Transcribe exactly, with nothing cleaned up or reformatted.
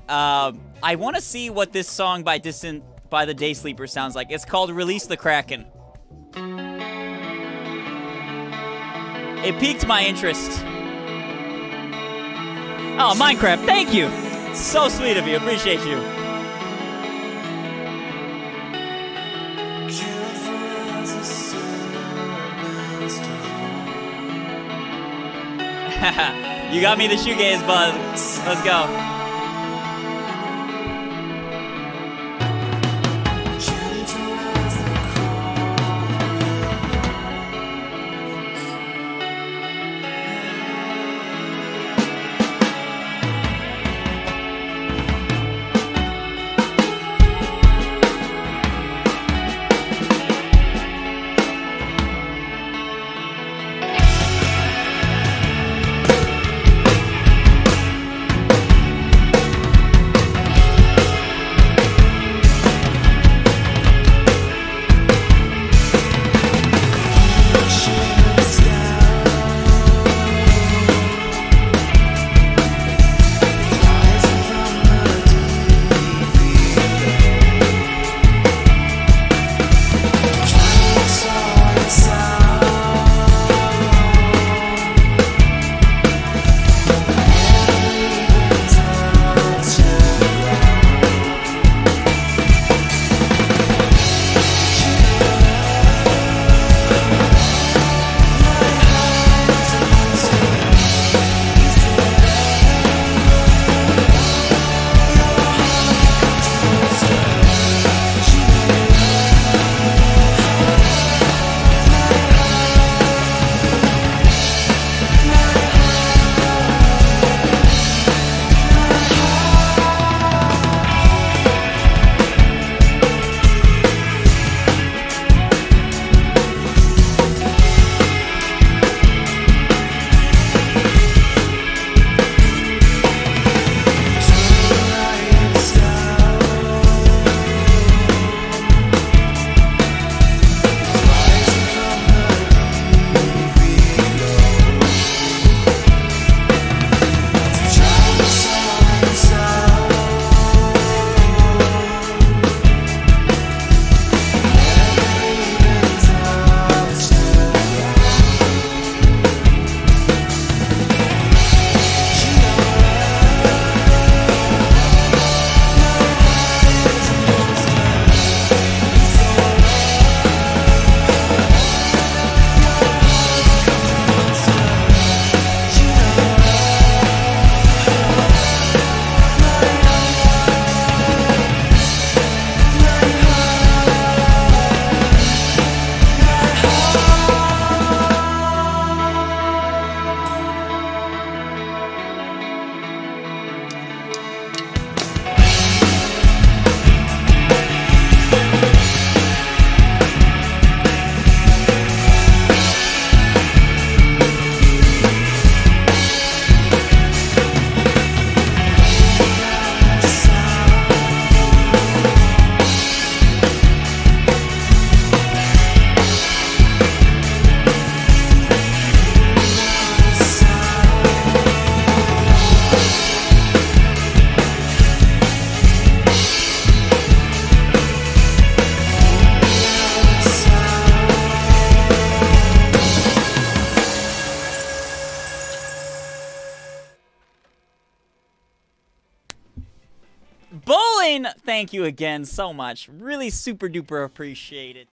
Um, I want to see what this song by Distant by the Daysleepers sounds like. It's called Release the Kraken. It piqued my interest. Oh, Minecraft, thank you. So sweet of you. Appreciate you. You got me the shoegaze buzz. Let's go. Bowling! Thank you again so much. Really super duper appreciate it.